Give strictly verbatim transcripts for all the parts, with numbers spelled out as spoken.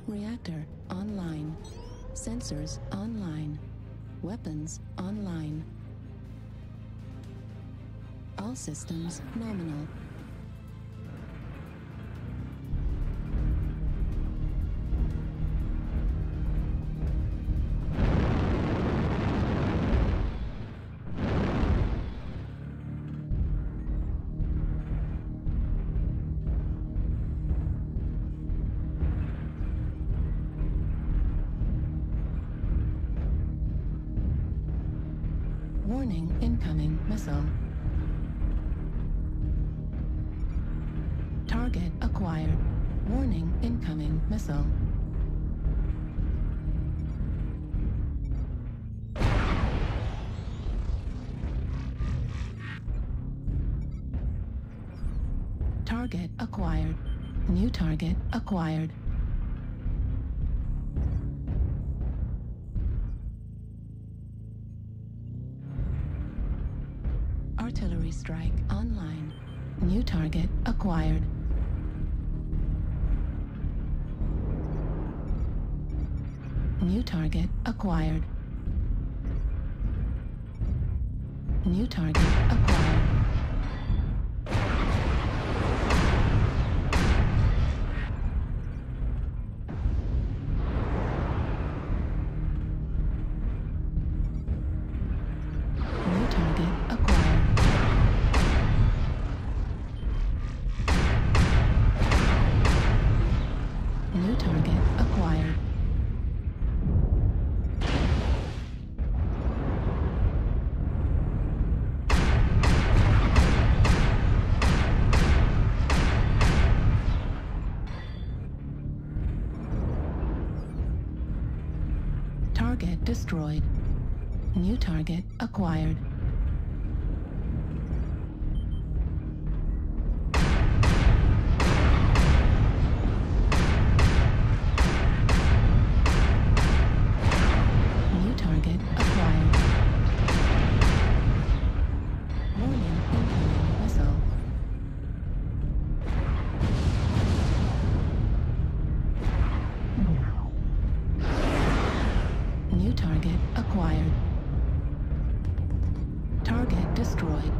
Reactor online. Sensors online. Weapons online. All systems nominal. Warning, incoming missile. Target acquired. Warning, incoming missile. Target acquired. New target acquired. Artillery strike online. New target acquired. New target acquired. New target acquired. New target acquired. New target acquired. Target destroyed. New target acquired. New target acquired. Warning, incoming missile. New target acquired. Target destroyed.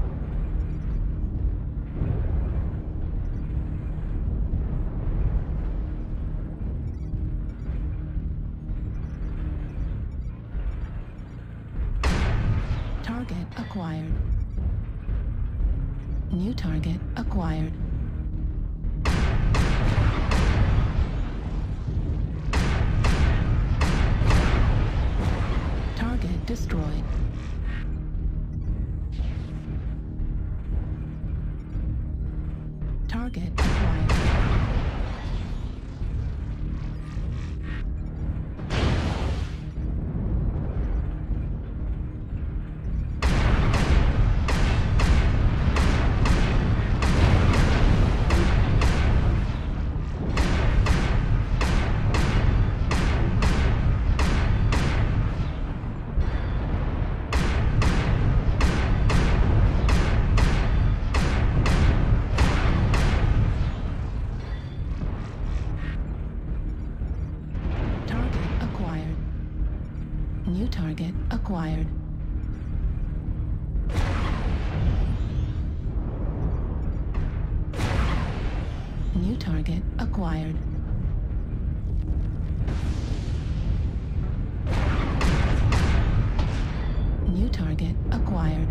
Target acquired. New target acquired. Target destroyed. Target acquired. New target acquired. New target acquired. New target acquired.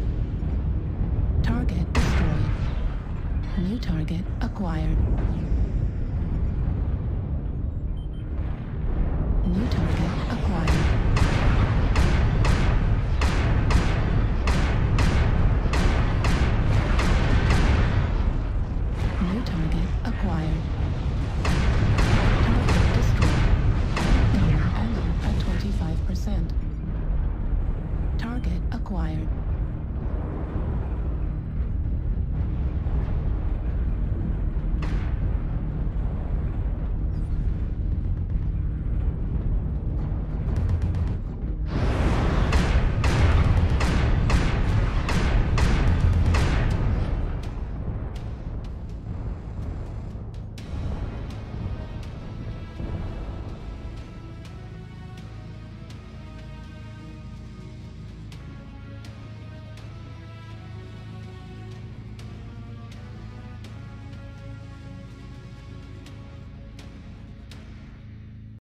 Target destroyed. New target acquired.